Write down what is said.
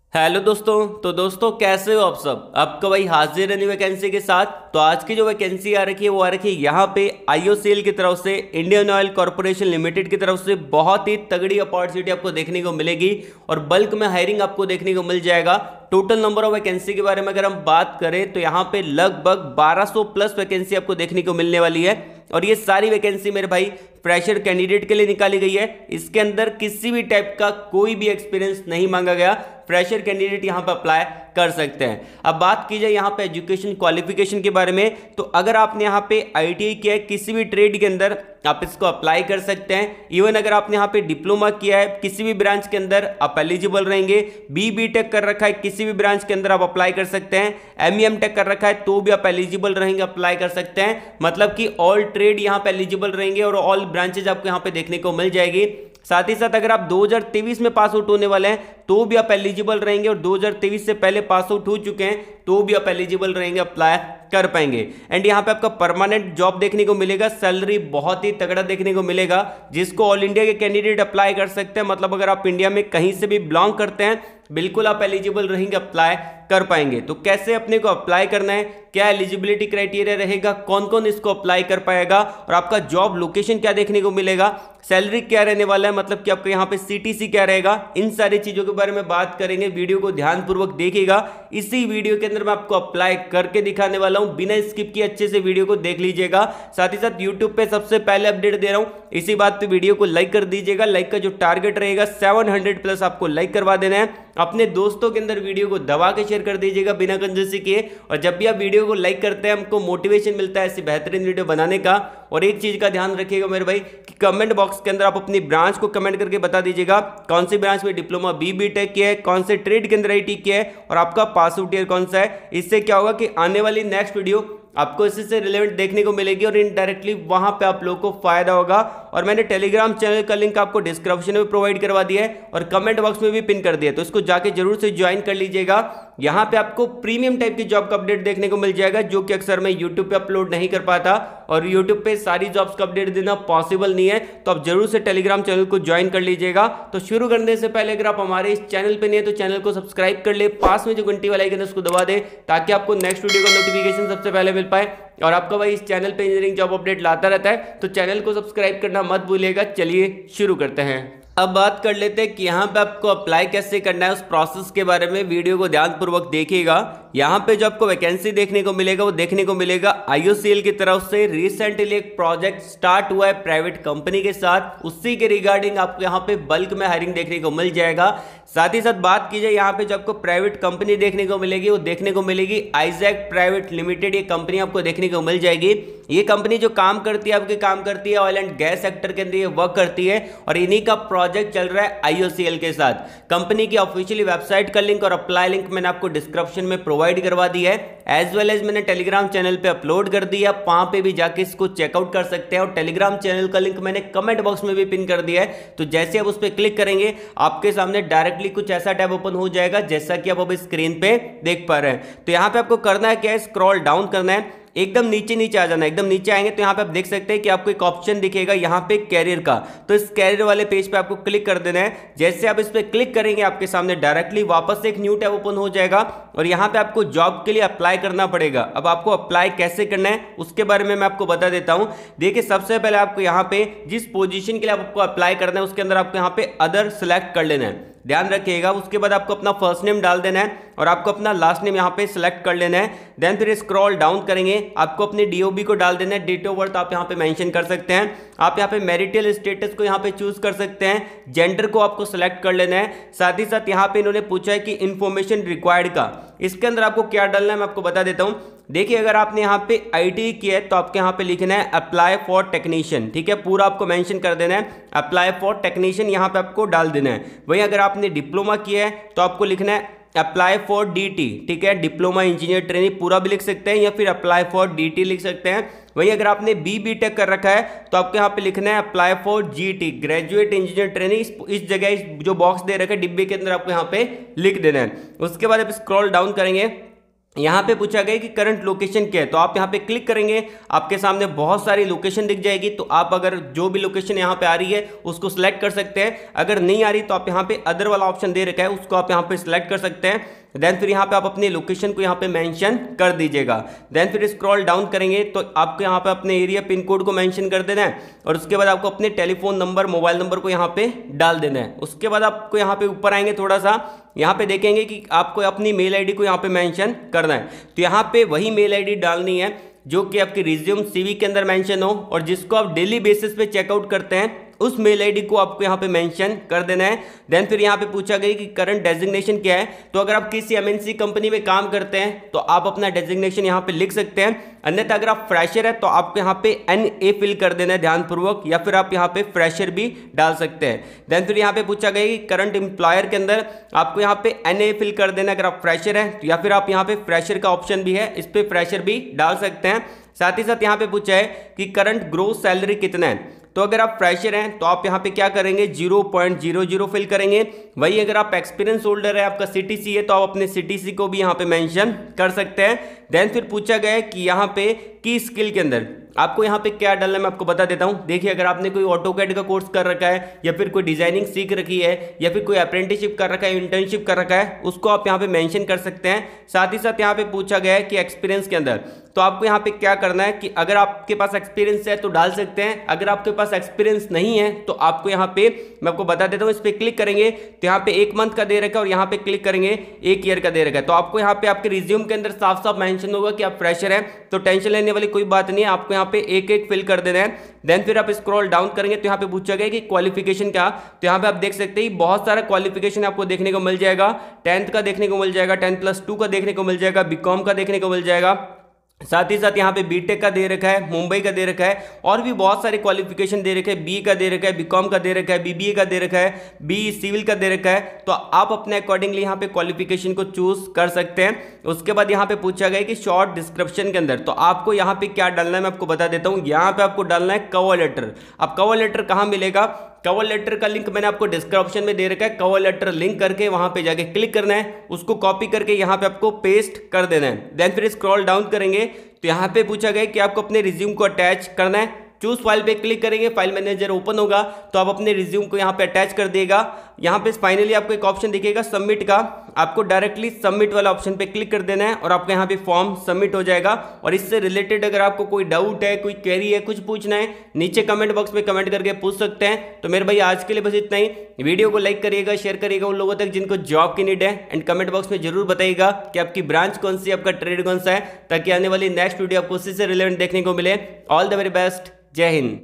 Hello दोस्तों। तो दोस्तों कैसे हो आप सब। आपका भाई हाजिर है न्यू वैकेंसी के साथ। तो आज की जो वैकेंसी आ रखी है वो आ रखी है यहाँ पे आईओसीएल की तरफ से, इंडियन ऑयल कॉर्पोरेशन लिमिटेड की तरफ से। बहुत ही तगड़ी अपॉर्चुनिटी आपको देखने को मिलेगी और बल्क में हायरिंग आपको देखने को मिल जाएगा। टोटल नंबर ऑफ वैकेंसी के बारे में अगर हम बात करें तो यहाँ पे लगभग 1200 प्लस वैकेंसी आपको देखने को मिलने वाली है। और ये सारी वैकेंसी मेरे भाई फ्रेशर कैंडिडेट के लिए निकाली गई है। इसके अंदर किसी भी टाइप का कोई भी एक्सपीरियंस नहीं मांगा गया। फ्रेशर कैंडिडेट यहां पर अप्लाई कर सकते हैं। अब बात की जाए यहां पे एजुकेशन क्वालिफिकेशन के बारे में, तो अगर आपने यहां पे आईटीआई किया है किसी भी ट्रेड के अंदर, आप इसको अप्लाई कर सकते हैं। इवन अगर आपने यहां पे डिप्लोमा किया है किसी भी ब्रांच के अंदर, आप एलिजिबल रहेंगे। बी टेक कर रखा है किसी भी ब्रांच के अंदर, आप अप्लाई कर सकते हैं। एम टेक कर रखा है तो भी आप एलिजिबल रहेंगे, अप्लाई कर सकते हैं। मतलब कि ऑल ट्रेड यहां पे एलिजिबल रहेंगे और ऑल ब्रांचेज आपको यहां पे देखने को मिल जाएगी। साथ ही साथ अगर आप 2023 में पास आउट होने वाले हैं तो भी आप एलिजिबल रहेंगे, और 2023 से पहले पास आउट हो चुके हैं तो भी आप एलिजिबल रहेंगे, अप्लाई कर पाएंगे। एंड यहां पे आपका परमानेंट जॉब देखने को मिलेगा। सैलरी बहुत ही तगड़ा देखने को मिलेगा, जिसको ऑल इंडिया के कैंडिडेट अप्लाई कर सकते हैं। मतलब अगर आप इंडिया में कहीं से भी बिलोंग करते हैं, बिल्कुल आप एलिजिबल रहेंगे, अप्लाई कर पाएंगे। तो कैसे अपने को अप्लाई करना है, क्या एलिजिबिलिटी क्राइटेरिया रहेगा, कौन कौन इसको अप्लाई कर पाएगा, और आपका जॉब लोकेशन क्या देखने को मिलेगा, सैलरी क्या रहने वाला है, मतलब कि आपका यहाँ पे सीटीसी क्या रहेगा, इन सारी चीजों के बारे में बात करेंगे। वीडियो को ध्यानपूर्वक देखिएगा। इसी वीडियो के अंदर मैं आपको अप्लाई करके दिखाने वाला हूं, बिना स्किप किए अच्छे से वीडियो को देख लीजिएगा। साथ ही साथ यूट्यूब पे सबसे पहले अपडेट दे रहा हूं, इसी बात पे वीडियो को लाइक कर दीजिएगा। लाइक का जो टारगेट रहेगा 700 प्लस आपको लाइक करवा देना है। अपने दोस्तों के अंदर वीडियो को दबा के शेयर कर दीजिएगा बिना कंजूसी किए। और जब भी आप वीडियो को लाइक करते हैं हमको मोटिवेशन मिलता है ऐसी बेहतरीन वीडियो बनाने का। और एक चीज का ध्यान रखिएगा मेरे भाई कि कमेंट बॉक्स के अंदर आप अपनी ब्रांच को कमेंट करके बता दीजिएगा कौन सी ब्रांच में डिप्लोमा बी टेक किया है, कौन से ट्रेड के अंदर आईटी किया है, और आपका पास आउट ईयर कौन सा है। इससे क्या होगा कि आने वाली नेक्स्ट वीडियो आपको इसी से रिलेवेंट देखने को मिलेगी और इनडायरेक्टली वहां पे आप लोगों को फायदा होगा। और मैंने टेलीग्राम चैनल का लिंक आपको डिस्क्रिप्शन में प्रोवाइड करवा दिया है और कमेंट बॉक्स में भी पिन कर दिया है, तो इसको जाके जरूर से ज्वाइन कर लीजिएगा। यहां पे आपको प्रीमियम टाइप की जॉब का अपडेट देखने को मिल जाएगा, जो कि अक्सर मैं यूट्यूब पे अपलोड नहीं कर पाता, और यूट्यूब पे सारी जॉब्स का अपडेट देना पॉसिबल नहीं है। तो आप जरूर से टेलीग्राम चैनल को ज्वाइन कर लीजिएगा। तो शुरू करने से पहले अगर आप हमारे इस चैनल पे नहीं है तो चैनल को सब्सक्राइब कर ले, पास में जो घंटी वाला आइकन है उसको दबा दे, ताकि आपको नेक्स्ट वीडियो का नोटिफिकेशन सबसे पहले मिल पाए। और आपका भाई इस चैनल पे इंजीनियरिंग जॉब अपडेट लाता रहता है, तो चैनल को सब्सक्राइब करना मत भूलिएगा। चलिए शुरू करते हैं। अब बात कर लेते हैं कि यहाँ पे आपको अप्लाई कैसे करना है, उस प्रोसेस के बारे में वीडियो को ध्यानपूर्वक देखिएगा। यहाँ पे जो आपको वैकेंसी देखने को मिलेगा वो देखने को मिलेगा आईओसीएल की तरफ से। रिसेंटली एक प्रोजेक्ट स्टार्ट हुआ है प्राइवेट कंपनी के साथ, उसी के रिगार्डिंग आपको यहाँ पे बल्क में हायरिंग देखने को मिल जाएगा। साथ ही साथ बात की जाए यहाँ पे जो आपको प्राइवेट कंपनी देखने को मिलेगी वो देखने को मिलेगी आइजैक प्राइवेट लिमिटेड। ये कंपनी आपको देखने को मिल जाएगी। ये कंपनी जो काम करती है आपकी काम करती है ऑयल एंड गैस सेक्टर के अंदर ये वर्क करती है, और इन्हीं का प्रोजेक्ट चल रहा है आईओसीएल के साथ। कंपनी की ऑफिशियली वेबसाइट का लिंक और अप्लाई लिंक मैंने आपको डिस्क्रिप्शन में प्रोवाइड करवा दिया है, एज वेल एज मैंने टेलीग्राम चैनल पे अपलोड कर दिया, वहां पे भी जाके इसको चेकआउट कर सकते हैं। और टेलीग्राम चैनल का लिंक मैंने कमेंट बॉक्स में भी पिन कर दिया है, तो जैसे आप उस पर क्लिक करेंगे आपके सामने डायरेक्टली कुछ ऐसा टैब ओपन हो जाएगा जैसा कि आप अब स्क्रीन पे देख पा रहे हैं। तो यहां पे आपको करना है क्या है, स्क्रॉल डाउन करना है, एकदम नीचे नीचे आ जाना। एकदम नीचे आएंगे तो यहाँ पे आप देख सकते हैं कि आपको एक ऑप्शन दिखेगा यहाँ पे कैरियर का, तो इस कैरियर वाले पेज पे आपको क्लिक कर देना है। जैसे आप इस पे क्लिक करेंगे आपके सामने डायरेक्टली वापस से एक न्यू टैब ओपन हो जाएगा, और यहाँ पे आपको जॉब के लिए अप्लाई करना पड़ेगा। अब आपको अप्लाई कैसे करना है उसके बारे में मैं आपको बता देता हूँ। देखिए सबसे पहले आपको यहाँ पे जिस पोजीशन के लिए आपको अप्लाई करना है उसके अंदर आपको यहाँ पे अदर सेलेक्ट कर लेना है, ध्यान रखिएगा। उसके बाद आपको अपना फर्स्ट नेम डाल देना है और आपको अपना लास्ट नेम यहाँ पे सिलेक्ट कर लेना है। देन फिर स्क्रॉल डाउन करेंगे, आपको अपनी डीओबी को डाल देना है, डेट ऑफ बर्थ आप यहाँ पे मेंशन कर सकते हैं। आप यहाँ पे मैरिटल स्टेटस को यहाँ पे चूज कर सकते हैं, जेंडर को आपको सिलेक्ट कर लेना है। साथ ही साथ यहाँ पे इन्होंने पूछा है कि इंफॉर्मेशन रिक्वायर्ड का, इसके अंदर आपको क्या डालना है मैं आपको बता देता हूँ। देखिए अगर आपने यहाँ पे आईटी किया है तो आपके यहाँ पे लिखना है अप्लाई फॉर टेक्नीशियन, ठीक है, पूरा आपको मेंशन कर देना है अप्लाई फॉर टेक्नीशियन, यहाँ पे आपको डाल देना है। वहीं अगर आपने डिप्लोमा किया है तो आपको लिखना है अप्लाई फॉर डीटी, ठीक है, डिप्लोमा इंजीनियर ट्रेनिंग पूरा भी लिख सकते हैं, या फिर अप्लाई फॉर डीटी लिख सकते हैं। वहीं अगर आपने बी टेक कर रखा है तो आपको यहाँ पे लिखना है apply for GT, graduate engineer training. इस जगह इस जो बॉक्स दे रखा है डिब्बे के अंदर आपको यहाँ पे लिख देना है। उसके बाद आप स्क्रॉल डाउन करेंगे यहाँ पे पूछा गया कि करंट लोकेशन क्या है, तो आप यहाँ पे क्लिक करेंगे, आपके सामने बहुत सारी लोकेशन दिख जाएगी। तो आप अगर जो भी लोकेशन यहाँ पे आ रही है उसको सिलेक्ट कर सकते हैं, अगर नहीं आ रही तो आप यहाँ पे अदर वाला ऑप्शन दे रखा है उसको आप यहाँ पे सिलेक्ट कर सकते हैं। देन फिर यहाँ पे आप अपनी लोकेशन को यहाँ पे मेंशन कर दीजिएगा। देन फिर स्क्रॉल डाउन करेंगे तो आपको यहाँ पे अपने एरिया पिन कोड को मेंशन कर देना है और उसके बाद आपको अपने टेलीफोन नंबर, मोबाइल नंबर को यहाँ पे डाल देना है। उसके बाद आपको यहाँ पे ऊपर आएंगे थोड़ा सा, यहाँ पे देखेंगे कि आपको अपनी मेल आईडी को यहाँ पे मेंशन करना है। तो यहाँ पे वही मेल आईडी डालनी है जो कि आपकी रिज्यूम सीवी के अंदर मेंशन हो और जिसको आप डेली बेसिस पे चेकआउट करते हैं, उस मेल आईडी को आपको यहाँ पे मेंशन कर देना है। देन फिर यहाँ पे पूछा गया कि करंट डेजिग्नेशन क्या है, तो अगर आप किसी एमएनसी कंपनी में काम करते हैं तो आप अपना डेजिग्नेशन यहाँ पे लिख सकते हैं, अन्यथा अगर आप फ्रेशर है तो आपको यहाँ पे NA फिल कर देना है ध्यानपूर्वक, या फिर आप यहाँ पे फ्रेशर भी डाल सकते हैं। देन फिर यहाँ पे पूछा गया कि करंट एम्प्लॉयर के अंदर आपको यहाँ पे NA फिल कर देना है अगर आप फ्रेशर हैं, या फिर आप यहाँ पे फ्रेशर का ऑप्शन भी है, इस पर फ्रेशर भी डाल सकते हैं। साथ ही साथ यहाँ पे पूछा है कि करंट ग्रोस सैलरी कितना है, तो अगर आप फ्रेशर हैं तो आप यहाँ पे क्या करेंगे 0.00 फिल करेंगे। वही अगर आप एक्सपीरियंस होल्डर है, आपका CTC है, तो आप अपने CTC को भी यहाँ पे मेंशन कर सकते हैं। देन फिर पूछा गया है कि यहाँ पे की स्किल के अंदर आपको यहाँ पे क्या डालना है, मैं आपको बता देता हूँ। देखिए, अगर आपने कोई ऑटोकैड का कोर्स कर रखा है या फिर कोई डिजाइनिंग सीख रखी है या फिर कोई अप्रेंटिसशिप कर रखा है, इंटर्नशिप कर रखा है, उसको आप यहाँ पे मेंशन कर सकते हैं। साथ ही साथ यहाँ पे पूछा गया है कि एक्सपीरियंस के अंदर तो आपको यहाँ पे क्या करना है कि अगर आपके पास एक्सपीरियंस है तो डाल सकते हैं, अगर आपके पास एक्सपीरियंस नहीं है तो आपको यहाँ पे मैं आपको बता देता हूँ, इस पर क्लिक करेंगे तो यहाँ पे 1 मंथ का दे रखा है और यहाँ पे क्लिक करेंगे 1 ईयर का दे रखा है। तो आपको यहाँ पे आपके रिज्यूम के अंदर साफ साफ मेंशन होगा कि आप फ्रेशर हैं, तो टेंशन लेने वाली कोई बात नहीं है, आपको यहाँ पे एक फिल कर देना है। देन फिर आप स्क्रॉल डाउन करेंगे तो यहाँ पे पूछा गया कि क्वालिफिकेशन क्या, तो यहाँ पे आप देख सकते हैं बहुत सारा क्वालिफिकेशन आपको देखने को मिल जाएगा। 10th का देखने को मिल जाएगा, 10+2 का देखने को मिल जाएगा, BCom का देखने को मिल जाएगा। साथ ही साथ यहाँ पे बीटेक का दे रखा है, मुंबई का दे रखा है, और भी बहुत सारे क्वालिफिकेशन दे रखे हैं। BE का दे रखा है, BCom का दे रखा है, BBA का दे रखा है, BE सिविल का दे रखा है। तो आप अपने अकॉर्डिंगली यहाँ पे क्वालिफिकेशन को चूज कर सकते हैं। उसके बाद यहाँ पे पूछा गया कि शॉर्ट डिस्क्रिप्शन के अंदर तो आपको यहाँ पे क्या डालना है, मैं आपको बता देता हूँ। यहाँ पे आपको डालना है कवर लेटर। अब कवर लेटर कहाँ मिलेगा, कवर लेटर का लिंक मैंने आपको डिस्क्रिप्शन में दे रखा है। कवर लेटर लिंक करके वहां पे जाके क्लिक करना है, उसको कॉपी करके यहाँ पे आपको पेस्ट कर देना है। देन फिर स्क्रॉल डाउन करेंगे तो यहाँ पे पूछा गया कि आपको अपने रिज्यूम को अटैच करना है। चूज फाइल पे क्लिक करेंगे, फाइल मैनेजर ओपन होगा तो आप अपने रिज्यूम को यहाँ पे अटैच कर देगा। यहाँ पे फाइनली आपको एक ऑप्शन दिखेगा सबमिट का, आपको डायरेक्टली सबमिट वाला ऑप्शन पे क्लिक कर देना है और आपका यहाँ पे फॉर्म सबमिट हो जाएगा। और इससे रिलेटेड अगर आपको कोई डाउट है, कोई क्वेरी है, कुछ पूछना है, नीचे कमेंट बॉक्स में कमेंट करके पूछ सकते हैं। तो मेरे भाई आज के लिए बस इतना ही। वीडियो को लाइक करिएगा, शेयर करिएगा उन लोगों तक जिनको जॉब की नीड है, एंड कमेंट बॉक्स में जरूर बताइएगा कि आपकी ब्रांच कौन सी, आपका ट्रेड कौन सा है, ताकि आने वाली नेक्स्ट वीडियो आपको उसी से रिलेवेंट देखने को मिले। ऑल द वेरी बेस्ट, जय हिंद।